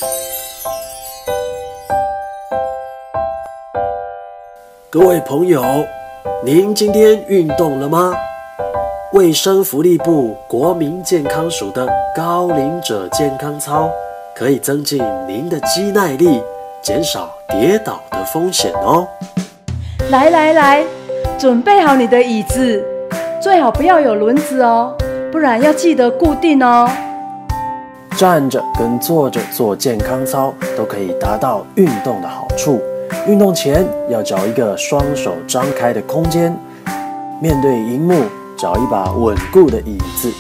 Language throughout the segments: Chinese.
各位朋友，您今天运动了吗？卫生福利部国民健康署的高龄者健康操可以增进您的肌耐力，减少跌倒的风险哦。 来，准备好你的椅子，最好不要有轮子哦，不然要记得固定哦。 站着跟坐着做健康操都可以达到运动的好处。运动前要找一个双手张开的空间，面对荧幕，找一把稳固的椅子。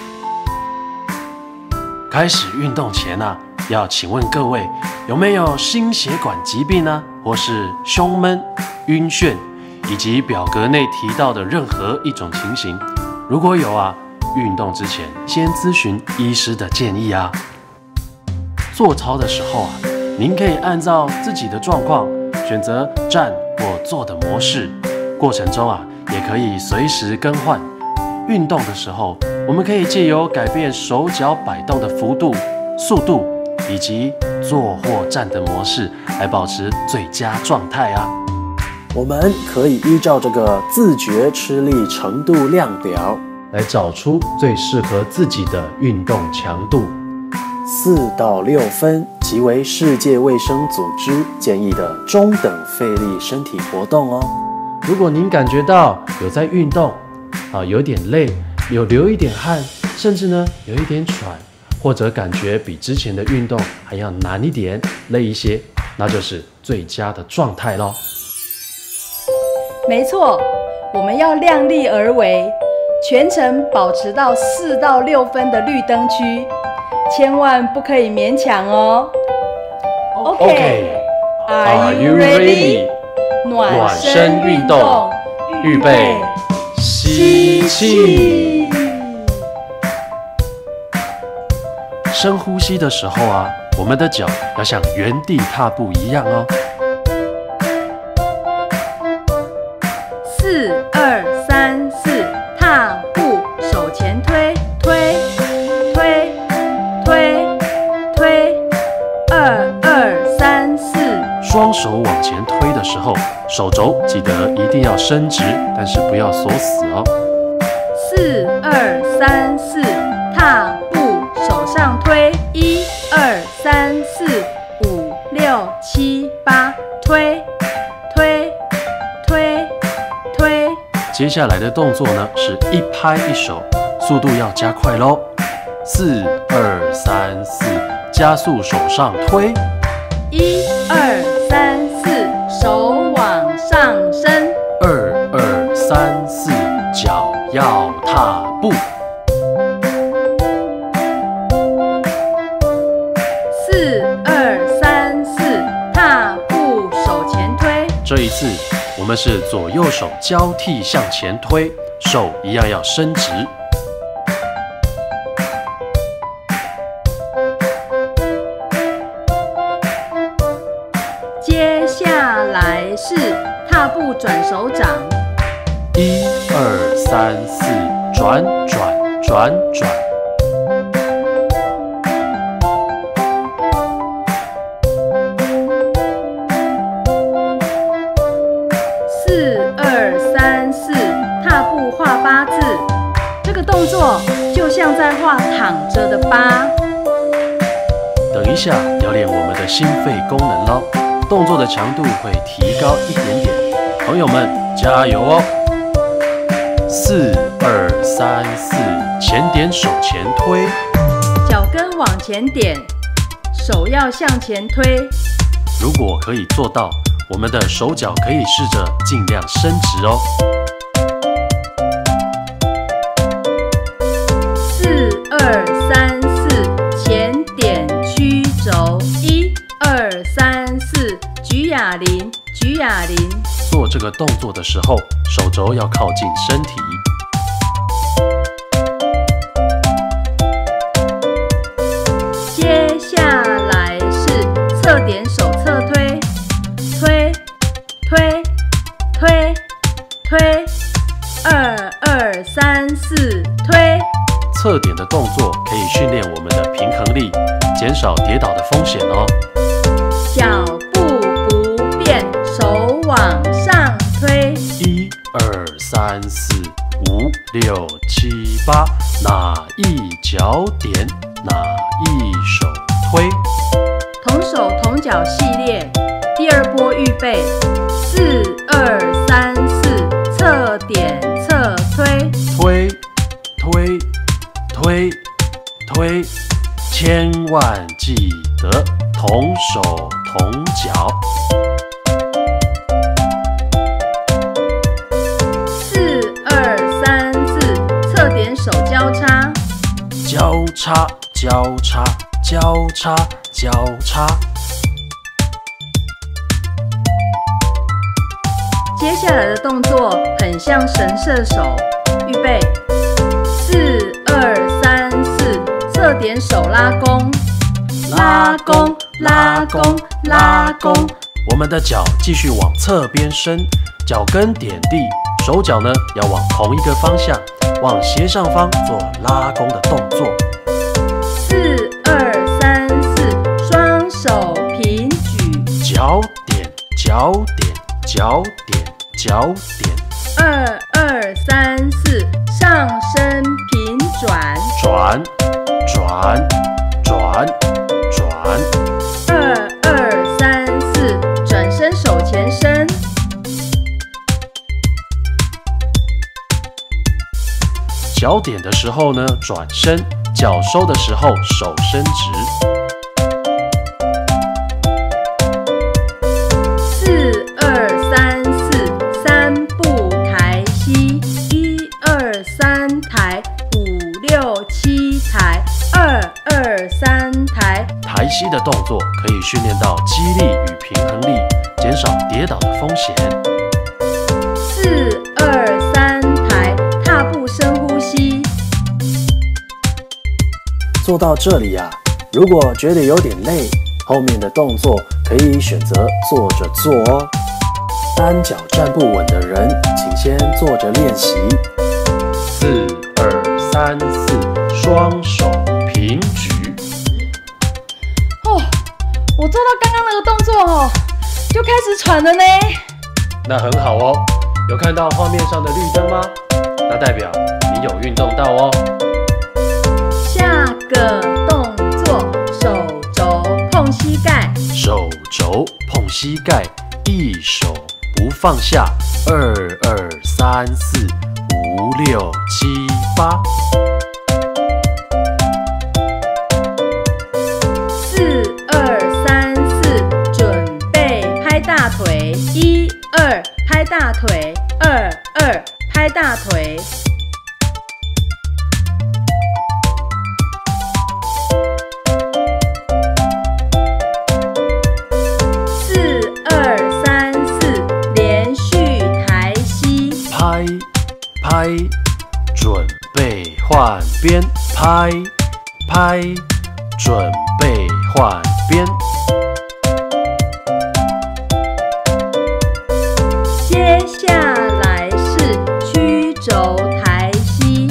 开始运动前要请问各位有没有心血管疾病呢？或是胸闷、晕眩，以及表格内提到的任何一种情形？如果有运动之前先咨询医师的建议啊。做操的时候您可以按照自己的状况选择站或坐的模式，过程中也可以随时更换。运动的时候，我们可以借由改变手脚摆动的幅度、速度，以及坐或站的模式来保持最佳状态啊。 我们可以依照这个自觉吃力程度量表来找出最适合自己的运动强度。 4到6分即为世界卫生组织建议的中等费力身体活动哦。 如果您感觉到有在运动有点累，有流一点汗，甚至呢有一点喘，或者感觉比之前的运动还要难一点、累一些，那就是最佳的状态咯。 没错，我们要量力而为，全程保持到4到6分的绿灯区，千万不可以勉强哦。OK，Are you ready？ 暖身运动，预备，吸气。 深呼吸的时候我们的脚要像原地踏步一样哦。 4、2、3、4，踏步，手前推推推推推，2、2、3、4。 双手往前推的时候，手肘记得一定要伸直，但是不要锁死哦。 4、2、3、4，踏步，手上推，1、2、3、4、5、6、7、8，推推推推。 接下来的动作呢是一拍一手，速度要加快咯。4、2、3、4，加速手上推。 1、2、3、4，手往上升。 2、2、3、4，脚要踏步。 4、2、3、4，踏步，手前推。 这一次我们是左右手交替向前推，手一样要伸直。 接下来是踏步转手掌。 1、2、3、4，转转转转。 4、2、3、4，踏步画8字。这个动作就像在画躺着的8。 等一下要练我们的心肺功能咯，动作的强度会提高一点点，朋友们加油哦！4、2、3、4，前点手前推， 脚跟往前点，手要向前推。 如果可以做到，我们的手脚可以试着尽量伸直哦。 4、2、3、4，前点曲轴。1、2、3、4，举哑铃，举哑铃。 做这个动作的时候，手肘要靠近身体。 接下来是侧点手侧推，推推推推，2、2、3、4，推。 侧点的动作可以训练我们的平衡力， 减少跌倒的风险哦。 脚步不变，手往上推。 1、2、3、4、5、6、7、8，哪一脚点，哪一手推。 同手同脚系列，第二波预备，4、2、3、4，侧点侧推。 推推推推，千万记得同手同脚。 4、2、3、4，侧点手交叉。 交叉交叉交叉交叉。 接下来的动作很像神射手，预备，4、2、3、4，侧点手拉弓，拉弓拉弓拉弓。 我们的脚继续往侧边伸，脚跟点地，手脚呢要往同一个方向，往斜上方做拉弓的动作。 4、2、3、4，双手平举， 脚点脚点脚点脚点。 2、2、3、4，上身平转， 转转转转。 2、2、3、4，转身手前伸。 脚点的时候呢，转身；脚收的时候，手伸直。 4、2、3、4，三步抬膝，1、2、3抬，5、6、7抬，2、2、3抬。 抬膝的动作可以训练到肌力与平衡力，减少跌倒的风险。 4、2、3抬，踏步深呼吸。 做到这里啊，如果觉得有点累，后面的动作可以选择坐着做哦。单脚站不稳的人，请先坐着练习。 4、2、3、4，双手平举。 我做到刚刚那个动作就开始喘了呢。 那很好哦，有看到画面上的绿灯吗？那代表你有运动到哦。 下个动作，手肘碰膝盖， 手肘碰膝盖，一手不放下。2、2、3、4、5、6、7、8。 4、2、3、4，准备拍大腿，1、2拍大腿，2、2拍大腿。4、2、3、4，连续抬膝， 拍拍，准备换边，拍拍，准备换边。 接下来是曲肘抬膝。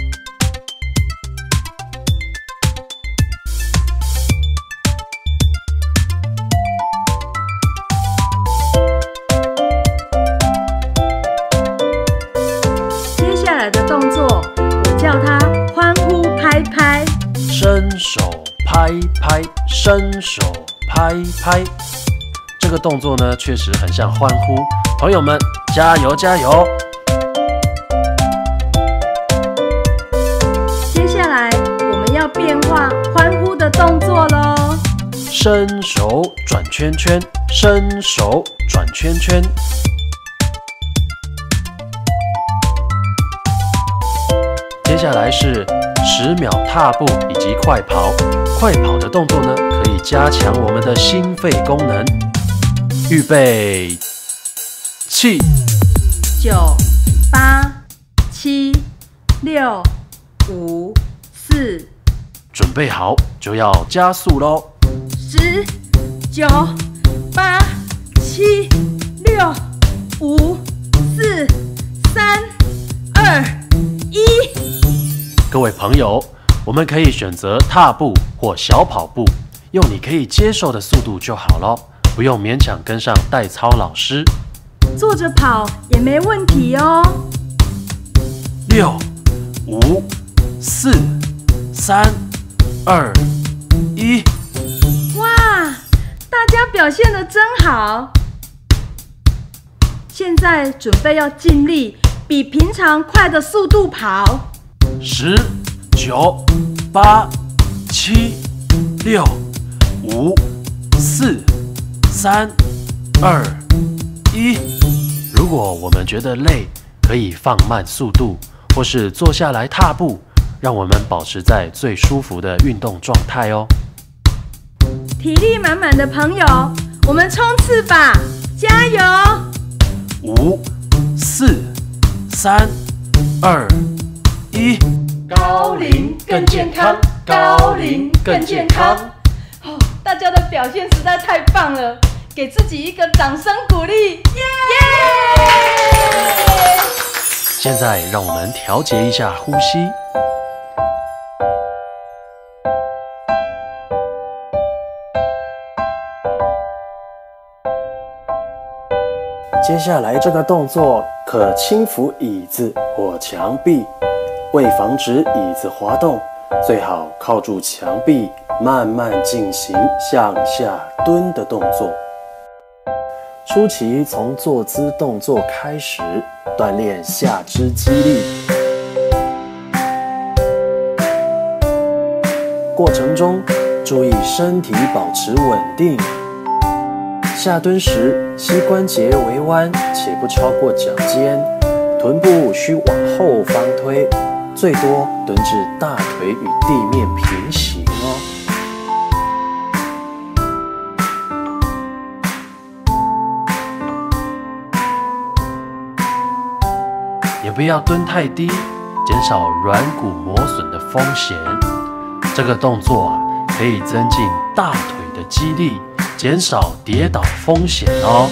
接下来的动作，我叫它欢呼拍拍。 伸手拍拍，伸手拍拍。这个动作呢，确实很像欢呼。朋友们，加油加油！ 接下来我们要变化欢呼的动作咯。 伸手转圈圈，伸手转圈圈。接下来是10秒踏步以及快跑。快跑的动作呢，可以加强我们的心肺功能。预备，起 9、8、7、6、5、4， 准备好就要加速咯。 10、9、8、7、6、5、4、3、2、1。 各位朋友，我们可以选择踏步或小跑步，用你可以接受的速度就好咯，不用勉强跟上代操老师。 坐着跑也没问题哦。 6、5、4、3、2、1。 哇，大家表现得真好！现在准备要尽力比平常快的速度跑。 10、9、8、7、6、5、4、3、2、1。如果我们觉得累，可以放慢速度，或是坐下来踏步，让我们保持在最舒服的运动状态哦。 体力满满的朋友，我们冲刺吧！加油 ！5、4、3、2、1。 高龄更健康，高龄更健康。大家的表现实在太棒了，给自己一个掌声鼓励！耶！ 现在让我们调节一下呼吸。 接下来这个动作可轻扶椅子或墙壁，为防止椅子滑动，最好靠住墙壁，慢慢进行向下蹲的动作。初期从坐姿动作开始，锻炼下肢肌力。过程中注意身体保持稳定。下蹲时，膝关节微弯，且不超过脚尖，臀部需往后方推，最多蹲至大腿与地面平行哦。 也不要蹲太低，减少软骨磨损的风险。这个动作可以增进大腿的肌力，减少跌倒风险哦。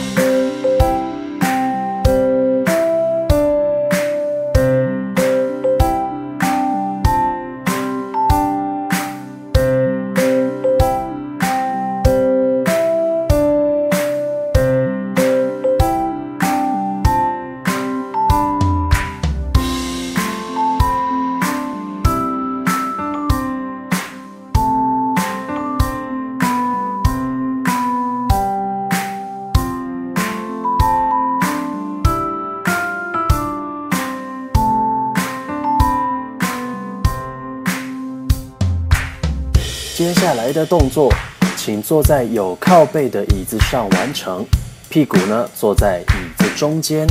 接下来的动作，请坐在有靠背的椅子上完成，屁股呢坐在椅子中间。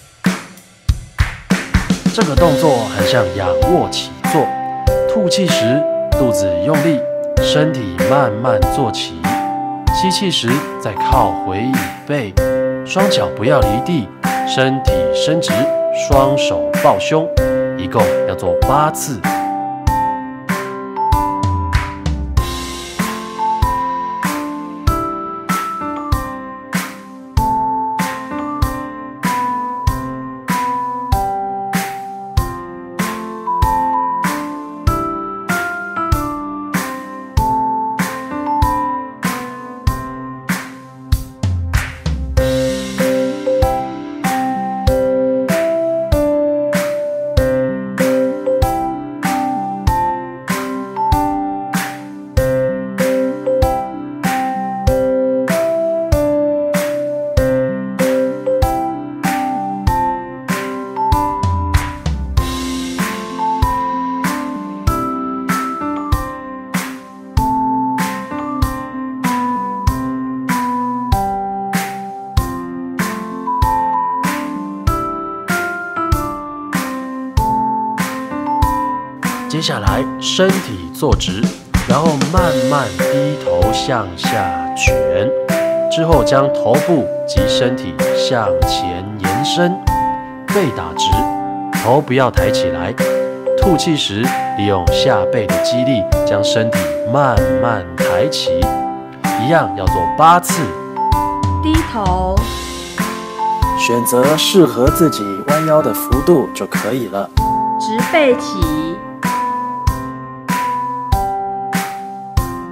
这个动作很像仰卧起坐，吐气时肚子用力，身体慢慢坐起，吸气时再靠回椅背，双脚不要离地，身体伸直，双手抱胸，一共要做8次。接下来身体坐直，然后慢慢低头向下卷，之后将头部及身体向前延伸，背打直，头不要抬起来。吐气时，利用下背的肌力将身体慢慢抬起，一样要做8次。 低头， 选择适合自己弯腰的幅度就可以了。 直背起，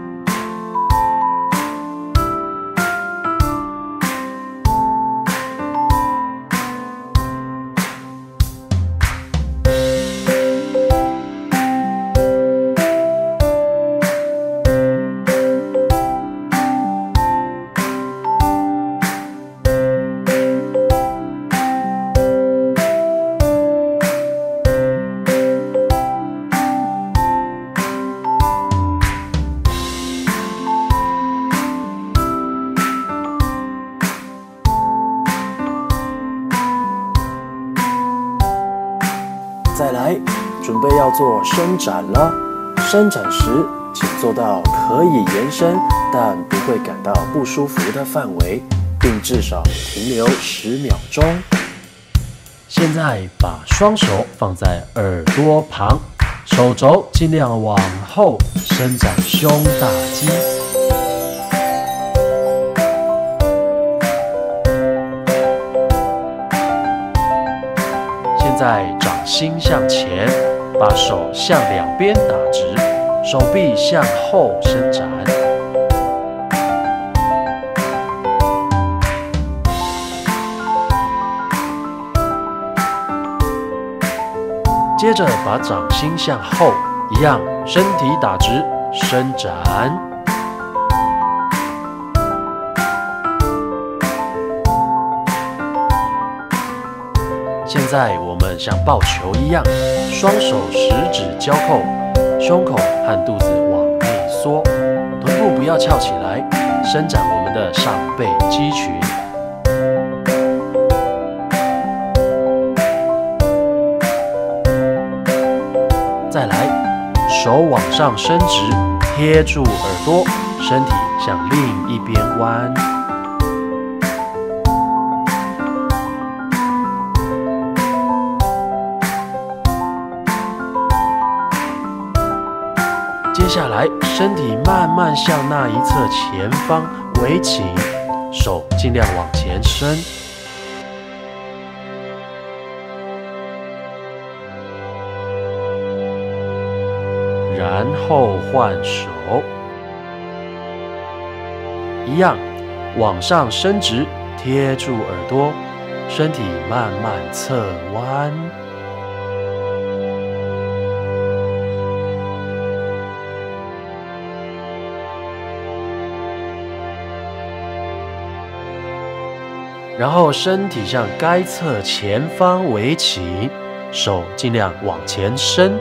准备要做伸展了。伸展时，请做到可以延伸但不会感到不舒服的范围，并至少停留10秒钟。 现在把双手放在耳朵旁，手肘尽量往后伸展胸大肌。现在掌心向前，把手向两边打直，手臂向后伸展。接着把掌心向后，一样，身体打直，伸展。现在我们像抱球一样，双手食指交扣，胸口和肚子往内缩，臀部不要翘起来，伸展我们的上背肌群。再来，手往上伸直，贴住耳朵，身体向另一边弯。接下来，身体慢慢向那一侧前方微倾，手尽量往前伸。然后换手，一样往上伸直，贴住耳朵，身体慢慢侧弯。然后身体向该侧前方微倾，手尽量往前伸。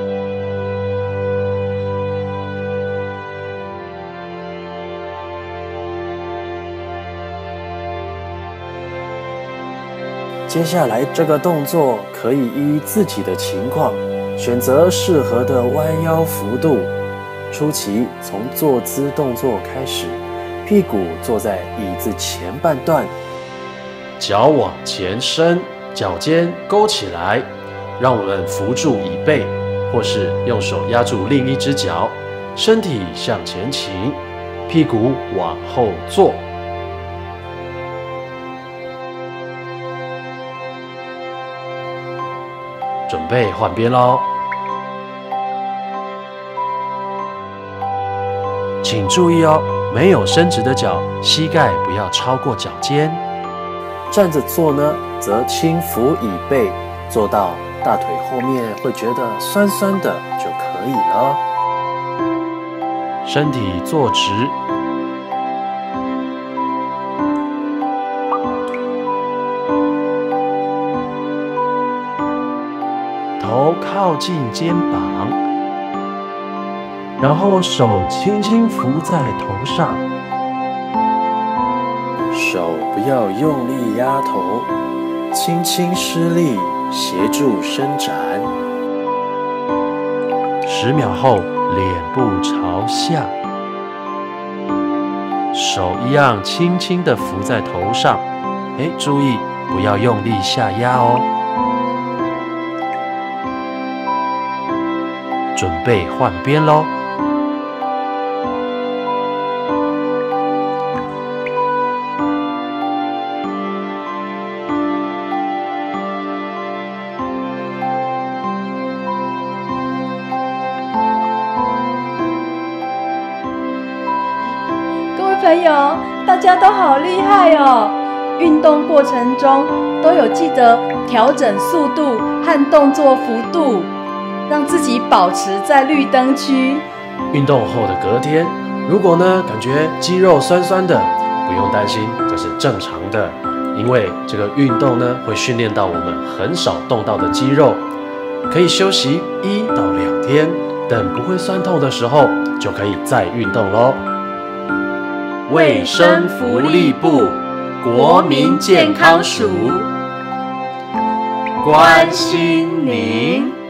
接下来这个动作可以依自己的情况选择适合的弯腰幅度。初期从坐姿动作开始，屁股坐在椅子前半段， 脚往前伸，脚尖勾起来，让我们扶住椅背，或是用手压住另一只脚，身体向前倾，屁股往后坐。准备换边咯，请注意哦，没有伸直的脚，膝盖不要超过脚尖。 站着做呢，则轻扶椅背，做到大腿后面会觉得酸酸的就可以了。 身体坐直，头靠近肩膀，然后手轻轻扶在头上， 手不要用力压头，轻轻施力协助伸展。 10秒后，脸部朝下，手一样轻轻地扶在头上，注意不要用力下压哦。准备换边咯。 各位朋友，大家都好厉害哦！运动过程中都有记得调整速度和动作幅度，让自己保持在绿灯区。 运动后的隔天，如果感觉肌肉酸酸的，不用担心，这是正常的，因为这个运动会训练到我们很少动到的肌肉，可以休息1到2天，等不会酸痛的时候，就可以再运动咯。卫生福利部国民健康署关心您。